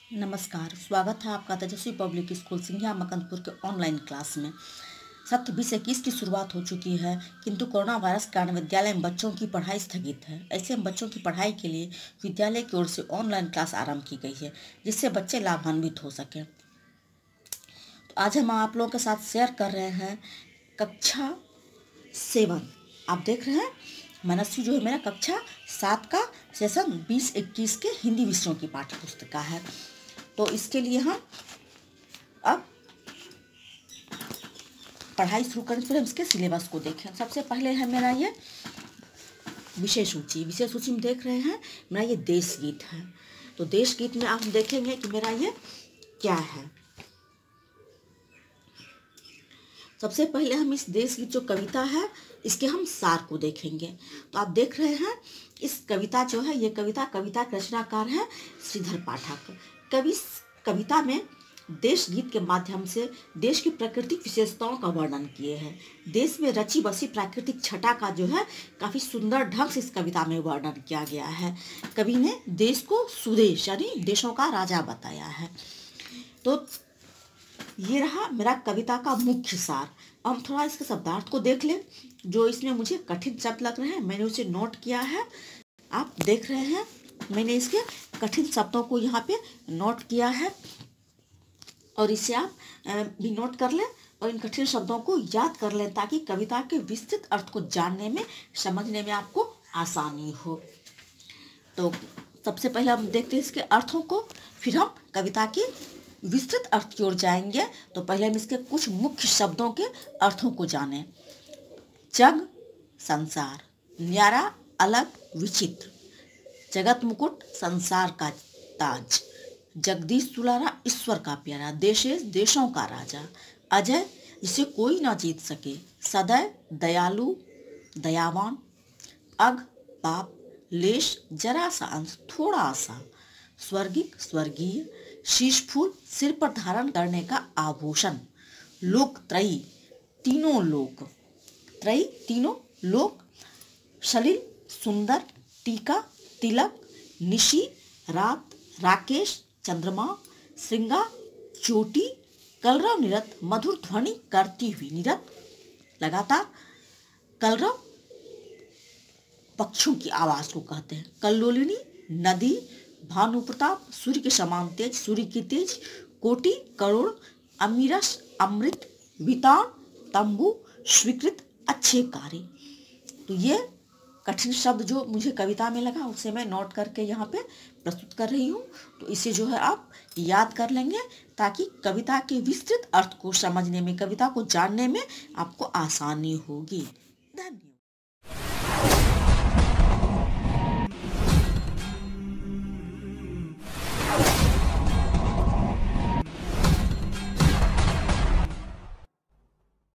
नमस्कार, स्वागत है आपका तेजस्वी पब्लिक स्कूल सिंघिया मकंदपुर के ऑनलाइन क्लास में। सत्र 2021 की शुरुआत हो चुकी है, किंतु कोरोना वायरस के कारण विद्यालय में बच्चों की पढ़ाई स्थगित है। ऐसे में बच्चों की पढ़ाई के लिए विद्यालय की ओर से ऑनलाइन क्लास आरंभ की गई है, जिससे बच्चे लाभान्वित हो सकें। तो आज हम आप लोगों के साथ शेयर कर रहे हैं कक्षा 7। आप देख रहे हैं मनस्वी जो है मेरा कक्षा 7 का सेशन 2021 के हिंदी विषयों की पाठ्य पुस्तिका है। तो इसके लिए हम अब पढ़ाई शुरू करने से पहले हम इसके सिलेबस को देखें। सबसे पहले है मेरा ये विषय सूची। विषय सूची में देख रहे हैं मेरा ये देश गीत है। तो देश गीत में आप देखेंगे कि मेरा ये क्या है। सबसे पहले हम इस देश गीत जो कविता है इसके हम सार को देखेंगे। तो आप देख रहे हैं इस कविता जो है ये कविता के रचनाकार है श्रीधर पाठक। कवि कविता में देश गीत के माध्यम से देश की प्राकृतिक विशेषताओं का वर्णन किए हैं। देश में रची बसी प्राकृतिक छटा का जो है काफ़ी सुंदर ढंग से इस कविता में वर्णन किया गया है। कवि ने देश को सुदेश यानी देशों का राजा बताया है। तो ये रहा मेरा कविता का मुख्य सार। हम थोड़ा इसके शब्दार्थ को देख लें। जो इसमें मुझे कठिन शब्द लग रहे हैं मैंने उसे नोट किया है। आप देख रहे हैं मैंने इसके कठिन शब्दों को यहाँ पे नोट किया है और इसे आप भी नोट कर लें और इन कठिन शब्दों को याद कर लें ताकि कविता के विस्तृत अर्थ को जानने में समझने में आपको आसानी हो। तो सबसे पहले हम देखते हैं इसके अर्थों को, फिर हम कविता के विस्तृत अर्थ की ओर जाएंगे। तो पहले हम इसके कुछ मुख्य शब्दों के अर्थों को जानें। जग संसार, न्यारा अलग विचित्र, जगत मुकुट संसार का ताज, जगदीश दुलारा ईश्वर का प्यारा, देशेश देशों का राजा, अजय जिसे कोई ना जीत सके, सदैव दयालु दयावान, अघ पाप लेश जरा सा अंश थोड़ा सा, स्वर्गिक स्वर्गीय, शीश फूल सिर पर धारण करने का आभूषण, लोक त्रयी तीनों लोक, त्रयी तीनों लोक, सलिल सुंदर, टीका तिलक, निशी रात, राकेश चंद्रमा, श्रृंगा चोटी, कलरव निरत मधुर ध्वनि करती हुई, निरत लगातार, कलरव पक्षियों की आवाज को कहते हैं, कल्लोलिनी नदी, भानु प्रताप सूर्य के समान तेज, सूर्य की तेज, कोटि करोड़, अमीरस अमृत, वितान तंबू, स्वीकृत अच्छे कार्य। तो ये कठिन शब्द जो मुझे कविता में लगा उसे मैं नोट करके यहाँ पे प्रस्तुत कर रही हूँ। तो इसे जो है आप याद कर लेंगे ताकि कविता के विस्तृत अर्थ को समझने में, कविता को जानने में आपको आसानी होगी। धन्यवाद।